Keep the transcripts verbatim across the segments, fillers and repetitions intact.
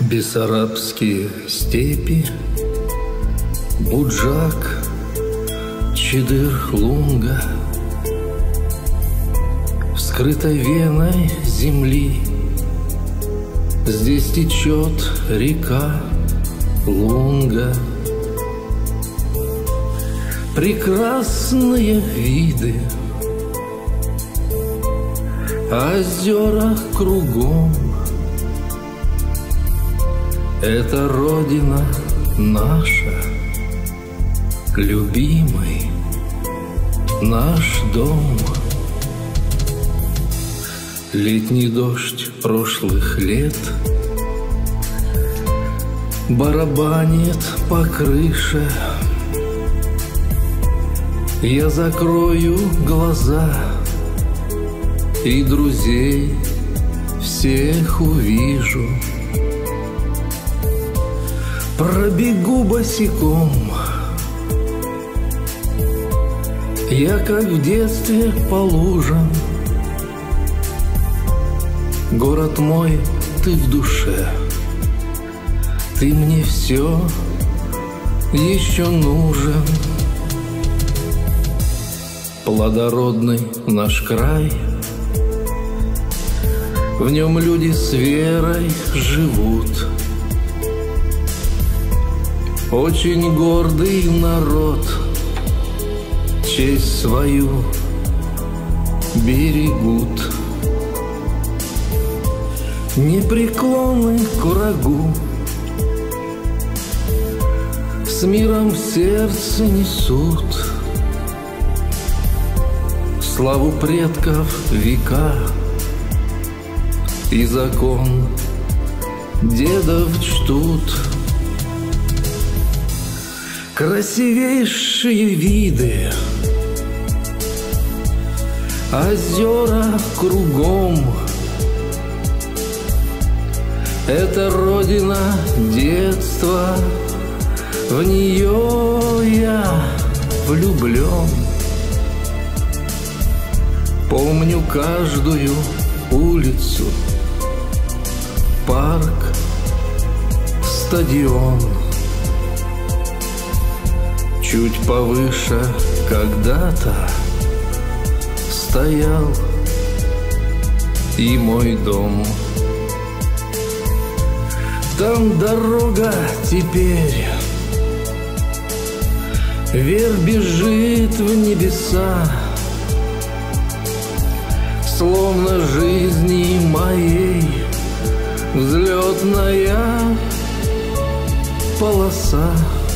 Бессарабские степи, Буджак, Чидыр-Лунга, вскрытой веной земли здесь течет река Лунга. Прекрасные виды, озера кругом. Это родина наша, любимый наш дом. Летний дождь прошлых лет барабанит по крыше. Я закрою глаза и друзей всех увижу. Пробегу босиком, я как в детстве по лужам. Город мой, ты в душе, ты мне все еще нужен. Плодородный наш край, в нем люди с верой живут. Очень гордый народ, честь свою берегут. Непреклонны к врагу, с миром в сердце несут. Славу предков века и закон дедов чтут. Красивейшие виды, озера кругом. Это родина детства, в нее я влюблен. Помню каждую улицу, парк, стадион. Чуть повыше когда-то стоял и мой дом. Там дорога теперь вверх бежит в небеса, словно жизни моей взлетная полоса.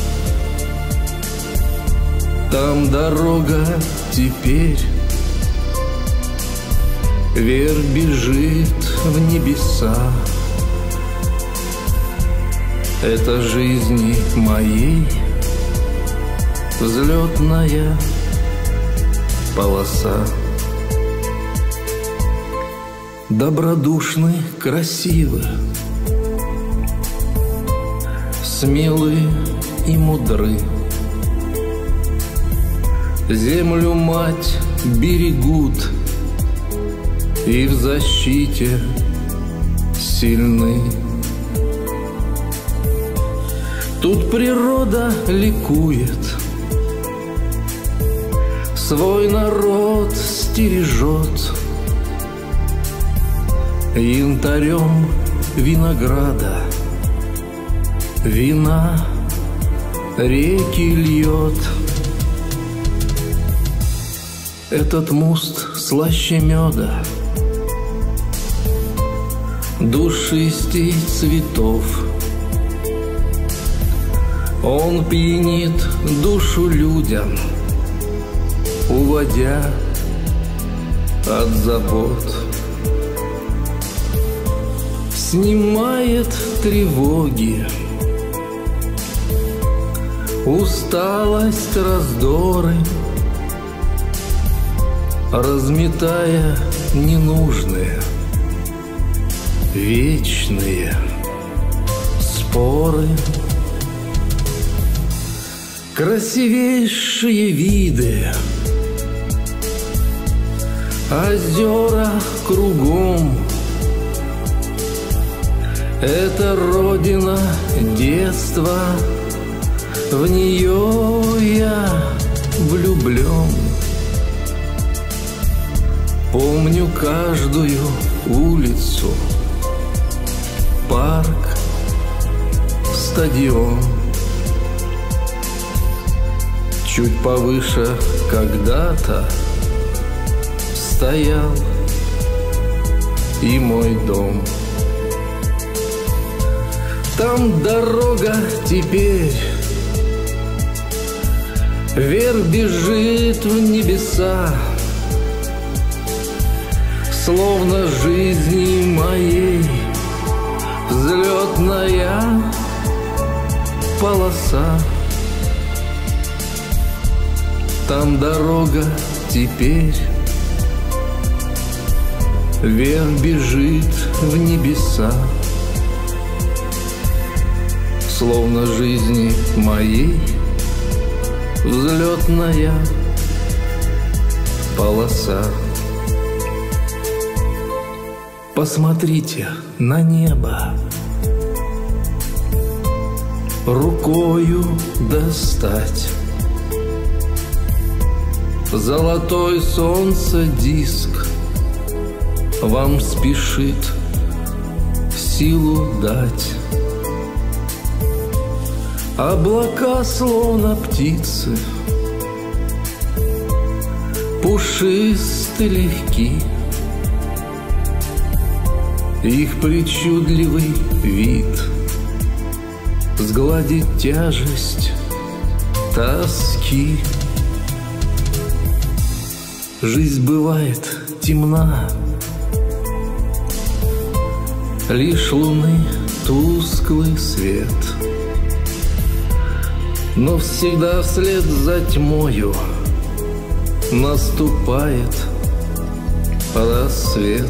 Там дорога теперь вверх бежит в небеса. Это жизни моей взлетная полоса. Добродушны, красивы, смелы и мудры. Землю мать берегут и в защите сильны. Тут природа ликует, свой народ стережет. Янтарем винограда вина реки льет. Этот муст слаще меда, душистей цветов. Он пьянит душу людям, уводя от забот. Снимает тревоги, усталость, раздоры, разметая ненужные, вечные споры. Красивейшие виды, озера кругом. Это родина детства, в нее я влюблен. Помню каждую улицу, парк, стадион. Чуть повыше когда-то стоял и мой дом. Там дорога теперь вверх бежит в небеса, словно жизни моей взлетная полоса. Там дорога теперь вверх бежит в небеса, словно жизни моей взлетная полоса. Посмотрите на небо, рукою достать. Золотой солнце диск вам спешит силу дать. Облака словно птицы, пушисты легки. Их причудливый вид сгладит тяжесть тоски. Жизнь бывает темна, лишь луны тусклый свет, но всегда вслед за тьмою наступает рассвет.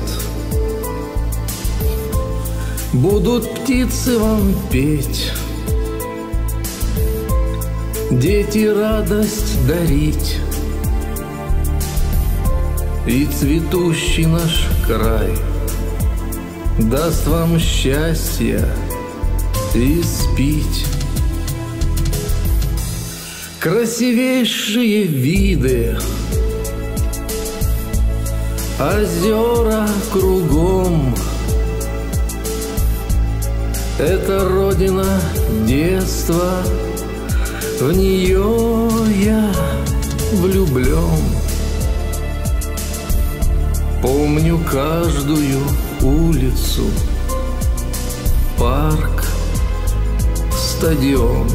Будут птицы вам петь, дети радость дарить, и цветущий наш край даст вам счастье и спить. Красивейшие виды, озера кругом. Это родина детства, в нее я влюблен. Помню каждую улицу, парк, стадион.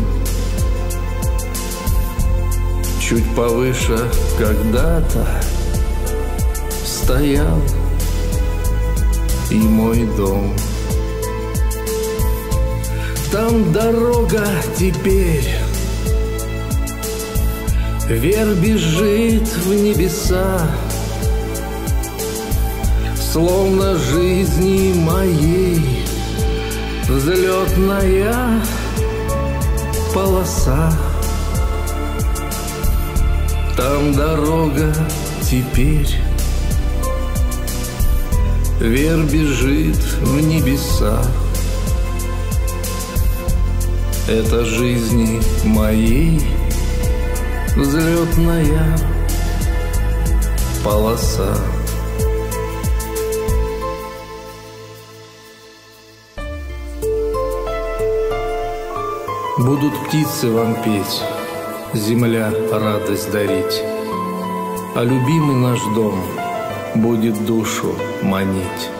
Чуть повыше когда-то стоял и мой дом. Там дорога теперь вверх бежит в небеса, словно жизни моей взлетная полоса. Там дорога теперь вверх бежит в небеса. Это жизни моей взлетная полоса. Будут птицы вам петь, земля радость дарить, а любимый наш дом будет душу манить.